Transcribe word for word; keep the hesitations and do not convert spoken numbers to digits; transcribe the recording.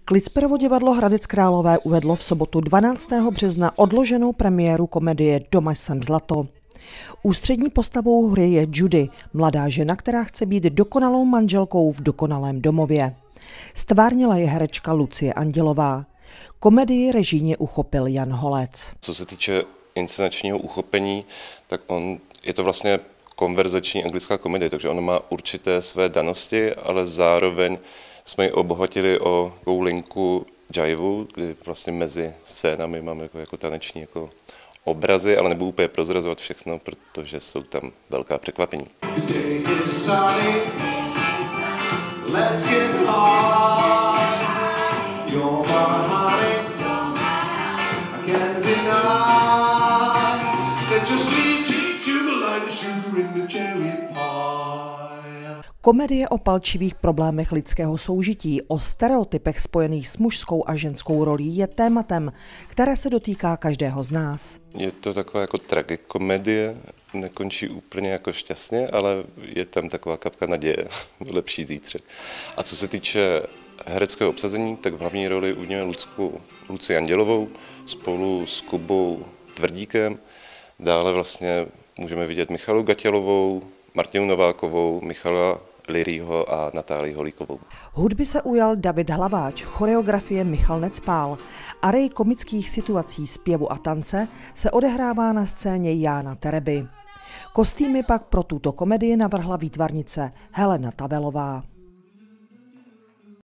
Klitsperovo divadlo Hradec Králové uvedlo v sobotu dvanáctého března odloženou premiéru komedie Doma jsem zlato. Ústřední postavou hry je Judy, mladá žena, která chce být dokonalou manželkou v dokonalém domově. Stvárnila je herečka Lucie Andělová. Komedii režijně uchopil Jan Holec. Co se týče inscenačního uchopení, tak on je to vlastně konverzační anglická komedie, takže ona má určité své danosti, ale zároveň jsme ji obohatili o takovou linku jivu, kdy vlastně mezi scénami máme jako, jako taneční jako obrazy, ale nebudu úplně prozrazovat všechno, protože jsou tam velká překvapení. Komedie o palčivých problémech lidského soužití, o stereotypech spojených s mužskou a ženskou rolí je tématem, které se dotýká každého z nás. Je to taková jako tragikomedie, nekončí úplně jako šťastně, ale je tam taková kapka naděje, lepší zítřek. A co se týče hereckého obsazení, tak v hlavní roli uděláme Lucku, Lucii Andělovou spolu s Kubou Tvrdíkem. Dále vlastně můžeme vidět Michalu Gatělovou, Martinu Novákovou, Michala Liryho a Natálii Holíkovou. Hudby se ujal David Hlaváč, choreografie Michal Necpál. Arej komických situací, zpěvu a tance se odehrává na scéně Jána Tereby. Kostýmy pak pro tuto komedii navrhla výtvarnice Helena Tavelová.